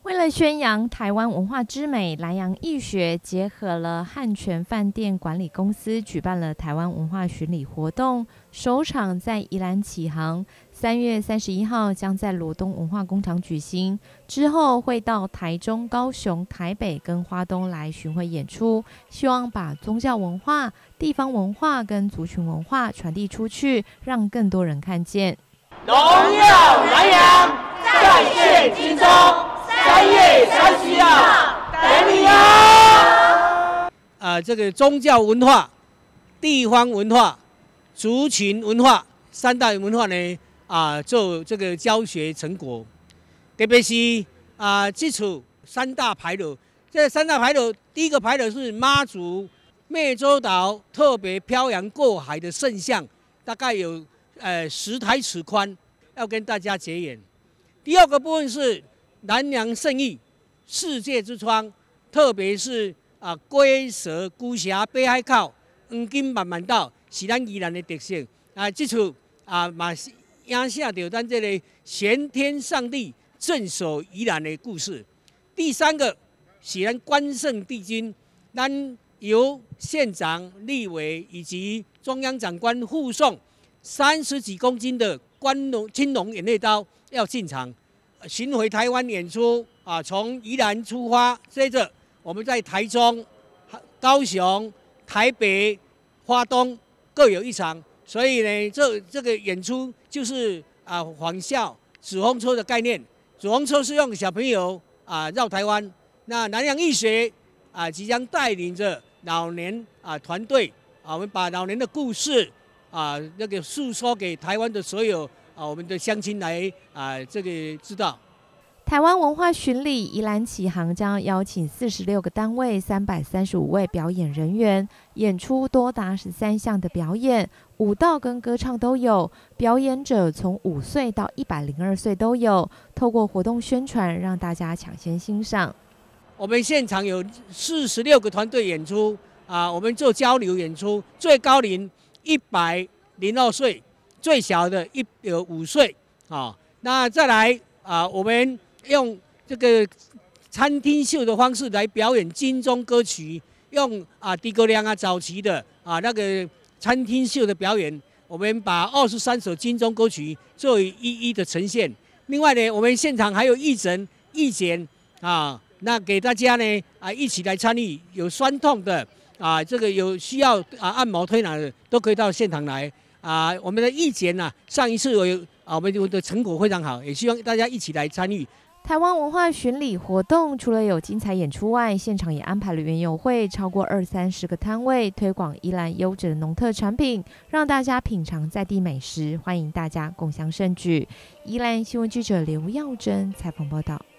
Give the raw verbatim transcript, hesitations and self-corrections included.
为了宣扬台湾文化之美，南洋义学结合了汉泉饭店管理公司，举办了台湾文化巡礼活动，首场在宜兰启航，三月三十一号将在罗东文化工厂举行，之后会到台中、高雄、台北跟花东来巡回演出，希望把宗教文化、地方文化跟族群文化传递出去，让更多人看见。 荣耀南洋，再现金钟。三月三十号，等你哦！啊，这个宗教文化、地方文化、族群文化三大文化呢，啊，做这个教学成果，特别是啊，这处三大牌楼，这三大牌楼，第一个牌楼是妈祖湄洲岛特别漂洋过海的圣像，大概有呃十台尺宽，要跟大家结缘。第二个部分是南洋圣域世界之窗，特别是啊龟蛇、孤峡、北海口、黄金慢慢岛是咱宜兰的特色啊。这处啊嘛影射到咱这个玄天上帝镇守宜兰的故事。第三个是咱关圣帝君，咱由县长、立委以及中央长官护送三十几公斤的关龙青龙偃月刀要进场。巡回台湾演出啊，从宜兰出发，接着我们在台中、高雄、台北、花东各有一场，所以呢，这这个演出就是啊仿效纸风车的概念。纸风车是用小朋友啊绕台湾，那南洋义学啊即将带领着老年啊团队啊，我们把老年的故事啊那个诉说给台湾的所有。啊，我们的乡亲来啊，这个知道。 台湾文化巡礼宜兰启航将邀请四十六个单位、三百三十五位表演人员，演出多达十三项的表演，舞蹈跟歌唱都有。表演者从五岁到一百零二岁都有。透过活动宣传，让大家抢先欣赏。 我们现场有四十六个团队演出啊，我们做交流演出，最高龄一百零二岁。最小的一有五岁啊，那再来啊，我们用这个餐厅秀的方式来表演金钟歌曲，用啊诸葛亮啊早期的啊那个餐厅秀的表演，我们把二十三首金钟歌曲作为一一的呈现。另外呢，我们现场还有义诊、义检啊，那给大家呢啊一起来参与，有酸痛的啊，这个有需要啊按摩推拿的，都可以到现场来。啊，我们的义检呐，上一次我有啊，我们的成果非常好，也希望大家一起来参与。 台湾文化巡礼活动除了有精彩演出外，现场也安排了园游会，超过二三十个摊位，推广宜兰优质的农特产品，让大家品尝在地美食，欢迎大家共襄盛举。宜兰新闻记者刘耀珍采访报道。